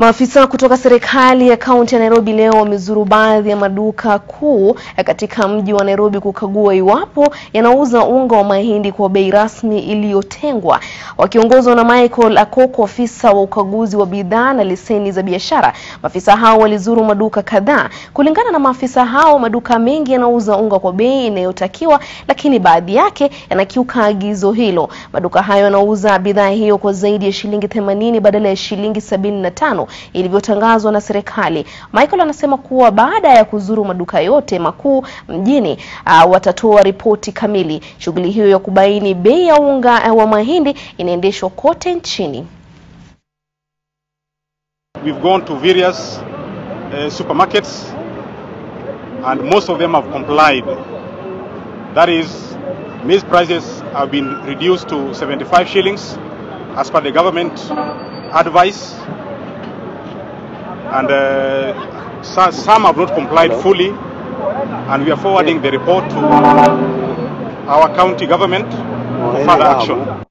Maafisa kutoka serekali ya kaunti ya Nairobi leo wamezuru baadhi ya maduka kuu katika mji wa Nairobi kukagua iwapo yanauza unga wa mahindi kwa bei rasmi iliyotengwa. Wakiongozwa na Michael Akoko, afisa wa ukaguzi wa bidhaa na leseni za biashara, maafisa hao walizuru maduka kadhaa. Kulingana na maafisa hao, maduka mengi yanauza unga kwa bei inayotakiwa, lakini baadhi yake yanakiuka agizo hilo. Maduka hayo yanauza bidhaa hiyo kwa zaidi ya shilingi 80 badala ya shilingi 75 ilivyotangazwa na serikali. Michael anasema kuwa baada ya kuzuru maduka yote makuu mjini watatoa ripoti kamili. Shughuli hiyo ya kubaini bei ya unga wa mahindi inaendeshwa kote nchini. We've gone to various supermarkets and most of them have complied. That is, maize prices have been reduced to 75 shillings as per the government advice. And some have not complied fully, and we are forwarding the report to our county government for further action.